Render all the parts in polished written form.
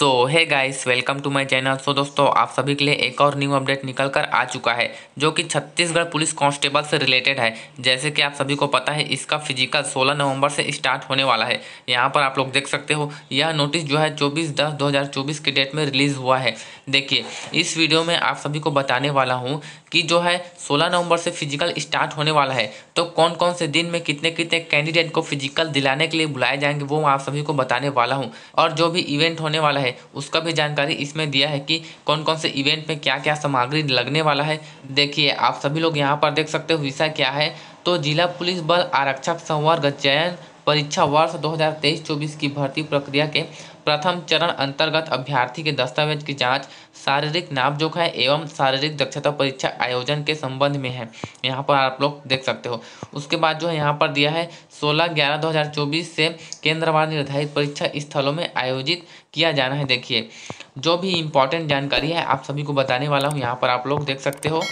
So hey guys, welcome to my channel. So दोस्तों, आप सभी के लिए एक और न्यू अपडेट निकल कर आ चुका है जो कि छत्तीसगढ़ पुलिस कांस्टेबल से रिलेटेड है। जैसे कि आप सभी को पता है, इसका फिजिकल 16 नवंबर से स्टार्ट होने वाला है। यहाँ पर आप लोग देख सकते हो, यह नोटिस जो है 24/10/2024 की डेट में रिलीज़ हुआ है। देखिए, इस वीडियो में आप सभी को बताने वाला हूँ कि जो है 16 नवंबर से फिजिकल स्टार्ट होने वाला है, तो कौन कौन से दिन में कितने कितने कैंडिडेट को फिजिकल दिलाने के लिए बुलाए जाएंगे वो आप सभी को बताने वाला हूँ। और जो भी इवेंट होने वाला है उसका भी जानकारी इसमें दिया है कि कौन कौन से इवेंट में क्या क्या सामग्री लगने वाला है। देखिए, आप सभी लोग यहाँ पर देख सकते हो विषय क्या है। तो जिला पुलिस बल आरक्षक संवर्ग चयन परीक्षा वर्ष 2023-24 की भर्ती प्रक्रिया के प्रथम चरण अंतर्गत अभ्यर्थी के दस्तावेज की जांच, शारीरिक नापजोख है एवं शारीरिक दक्षता परीक्षा आयोजन के संबंध में है। यहाँ पर आप लोग देख सकते हो। उसके बाद जो है यहाँ पर दिया है 16/11/2024 से केंद्रवार निर्धारित परीक्षा स्थलों में आयोजित किया जाना है। देखिए, जो भी इम्पोर्टेंट जानकारी है आप सभी को बताने वाला हूँ। यहाँ पर आप लोग देख सकते हो।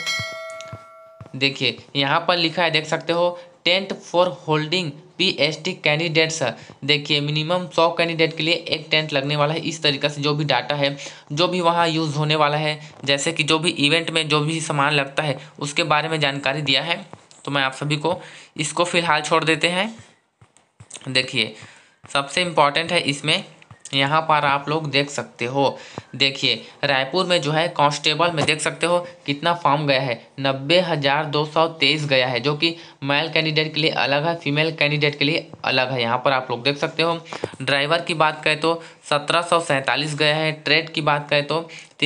देखिए, यहाँ पर लिखा है, देख सकते हो, tent for holding PhD candidates. देखिए, मिनिमम 100 कैंडिडेट के लिए एक टेंट लगने वाला है। इस तरीके से जो भी डाटा है, जो भी वहाँ यूज़ होने वाला है, जैसे कि जो भी इवेंट में जो भी सामान लगता है उसके बारे में जानकारी दिया है। तो मैं आप सभी को इसको फिलहाल छोड़ देते हैं। देखिए, सबसे इम्पॉर्टेंट है इसमें, यहाँ पर आप लोग देख सकते हो। देखिए, रायपुर में जो है कांस्टेबल में देख सकते हो कितना फॉर्म गया है, 90,223 गया है, जो कि मेल कैंडिडेट के लिए अलग है, फीमेल कैंडिडेट के लिए अलग है। यहाँ पर आप लोग देख सकते हो। ड्राइवर की बात करें तो 1747 गया है। ट्रेड की बात करें तो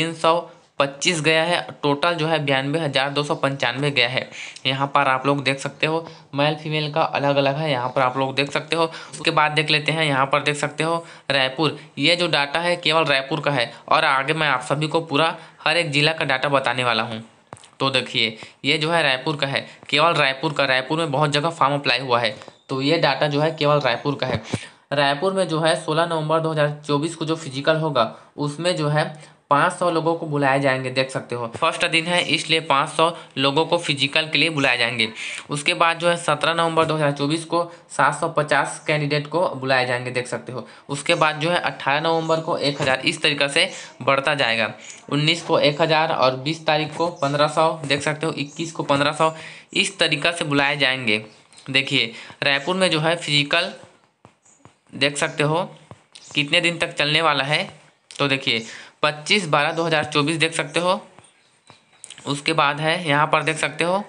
325 गया है। टोटल जो है 92,295 गया है। यहाँ पर आप लोग देख सकते हो, मेल फीमेल का अलग अलग है। यहाँ पर आप लोग देख सकते हो। उसके बाद देख लेते हैं, यहाँ पर देख सकते हो रायपुर, ये जो डाटा है केवल रायपुर का है और आगे मैं आप सभी को पूरा हर एक जिला का डाटा बताने वाला हूँ। तो देखिए, ये जो है रायपुर का है, केवल रायपुर का। रायपुर में बहुत जगह फॉर्म अप्लाई हुआ है, तो ये डाटा जो है केवल रायपुर का है। रायपुर में जो है 16 नवंबर 2024 को जो फिजिकल होगा उसमें जो है 500 लोगों को बुलाए जाएंगे। देख सकते हो, फर्स्ट दिन है इसलिए 500 लोगों को फिजिकल के लिए बुलाए जाएंगे। उसके बाद जो है 17 नवंबर 2024 को 750 कैंडिडेट को बुलाए जाएंगे। देख सकते हो। उसके बाद जो है 18 नवंबर को 1000, इस तरीक़े से बढ़ता जाएगा। 19 को 1000 और 20 तारीख को 1500, देख सकते हो, 21 को 1500, इस तरीक़ा से बुलाए जाएंगे। देखिए, रायपुर में जो है फिजिकल देख सकते हो कितने दिन तक चलने वाला है। तो देखिए, 25/12/2024 देख सकते हो। उसके बाद है यहाँ पर देख सकते हो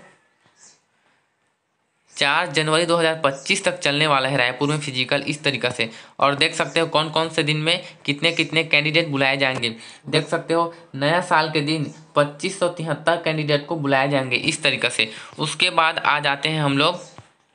4 जनवरी 2025 तक चलने वाला है रायपुर में फिजिकल, इस तरीक़ा से। और देख सकते हो कौन कौन से दिन में कितने कितने कैंडिडेट बुलाए जाएंगे। देख सकते हो, नया साल के दिन 2573 कैंडिडेट को बुलाए जाएंगे, इस तरीक़ा से। उसके बाद आ जाते हैं हम लोग,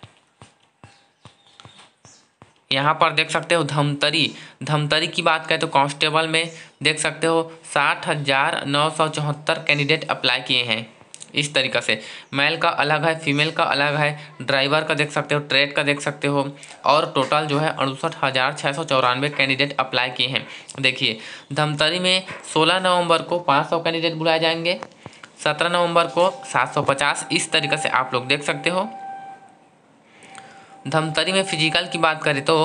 यहाँ पर देख सकते हो धमतरी की बात करें तो कांस्टेबल में देख सकते हो 60,974 कैंडिडेट अप्लाई किए हैं, इस तरीक़ा से। मेल का अलग है, फीमेल का अलग है, ड्राइवर का देख सकते हो, ट्रेड का देख सकते हो। और टोटल जो है 68,694 कैंडिडेट अप्लाई किए हैं। देखिए, धमतरी में 16 नवंबर को 500 कैंडिडेट बुलाए जाएंगे, 17 नवंबर को 750, इस तरीक़े से आप लोग देख सकते हो। धमतरी में फिजिकल की बात करें तो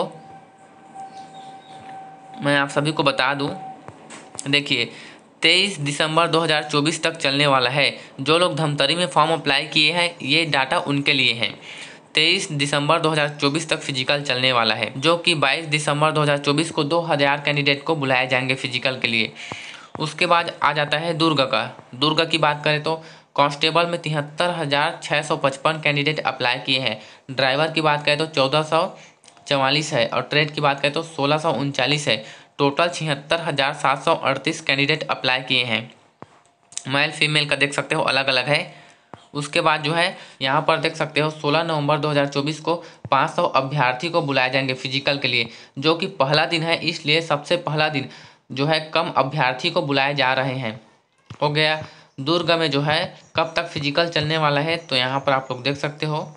मैं आप सभी को बता दूं, देखिए 23 दिसंबर 2024 तक चलने वाला है। जो लोग धमतरी में फॉर्म अप्लाई किए हैं, ये डाटा उनके लिए है। 23 दिसंबर 2024 तक फिजिकल चलने वाला है, जो कि 22 दिसंबर 2024 को 2000 कैंडिडेट को बुलाए जाएंगे फिजिकल के लिए। उसके बाद आ जाता है दुर्ग की बात करें तो कांस्टेबल में 73,655 कैंडिडेट अप्लाई किए हैं। ड्राइवर की बात करें तो 1444 है और ट्रेड की बात करें तो 1639 है। टोटल 76,738 कैंडिडेट अप्लाई किए हैं। मेल फीमेल का देख सकते हो अलग अलग है। उसके बाद जो है यहाँ पर देख सकते हो 16 नवंबर 2024 को 500 अभ्यर्थी को बुलाए जाएंगे फिजिकल के लिए, जो कि पहला दिन है, इसलिए सबसे पहला दिन जो है कम अभ्यर्थी को बुलाए जा रहे हैं। हो गया। दुर्ग में जो है कब तक फिजिकल चलने वाला है, तो यहाँ पर आप लोग देख सकते हो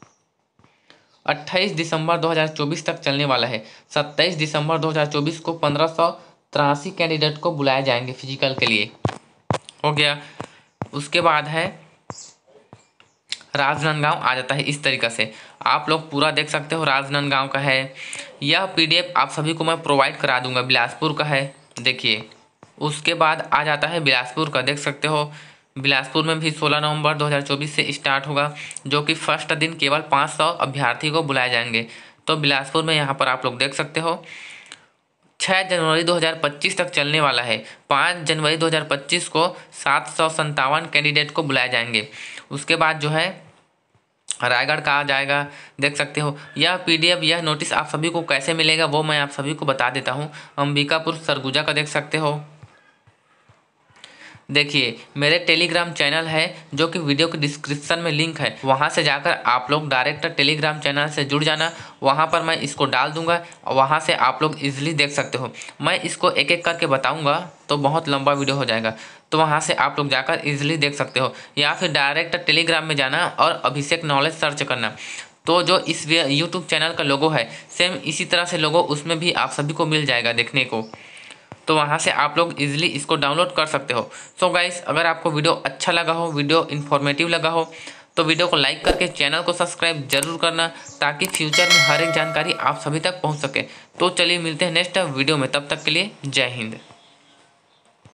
28 दिसंबर 2024 तक चलने वाला है। 27 दिसंबर 2024 को 1583 कैंडिडेट को बुलाए जाएंगे फिजिकल के लिए। हो गया। उसके बाद है राजनांदगांव आ जाता है, इस तरीक़े से आप लोग पूरा देख सकते हो। राजनांदगांव का है, यह पीडीएफ आप सभी को मैं प्रोवाइड करा दूंगा। बिलासपुर का है, देखिए उसके बाद आ जाता है बिलासपुर का, देख सकते हो बिलासपुर में भी 16 नवंबर 2024 से स्टार्ट होगा, जो कि फर्स्ट दिन केवल 500 अभ्यर्थी को बुलाए जाएंगे। तो बिलासपुर में यहाँ पर आप लोग देख सकते हो 6 जनवरी 2025 तक चलने वाला है। 5 जनवरी 2025 को 757 कैंडिडेट को बुलाए जाएंगे। उसके बाद जो है रायगढ़ का आ जाएगा, देख सकते हो। यह पीडीएफ, यह नोटिस आप सभी को कैसे मिलेगा वो मैं आप सभी को बता देता हूँ। अंबिकापुर सरगुजा का देख सकते हो। देखिए मेरे टेलीग्राम चैनल है जो कि वीडियो के डिस्क्रिप्शन में लिंक है, वहाँ से जाकर आप लोग डायरेक्ट टेलीग्राम चैनल से जुड़ जाना। वहाँ पर मैं इसको डाल दूंगा और वहाँ से आप लोग इजीली देख सकते हो। मैं इसको एक एक करके बताऊंगा तो बहुत लंबा वीडियो हो जाएगा, तो वहाँ से आप लोग जाकर इजीली देख सकते हो, या फिर डायरेक्ट टेलीग्राम में जाना और अभिषेक नॉलेज सर्च करना। तो जो इस यूट्यूब चैनल का लोगो है सेम इसी तरह से लोगो उसमें भी आप सभी को मिल जाएगा देखने को, तो वहाँ से आप लोग इजीली इसको डाउनलोड कर सकते हो। सो गाइस, अगर आपको वीडियो अच्छा लगा हो, वीडियो इन्फॉर्मेटिव लगा हो, तो वीडियो को लाइक करके चैनल को सब्सक्राइब जरूर करना, ताकि फ्यूचर में हर एक जानकारी आप सभी तक पहुँच सके। तो चलिए मिलते हैं नेक्स्ट वीडियो में, तब तक के लिए जय हिंद।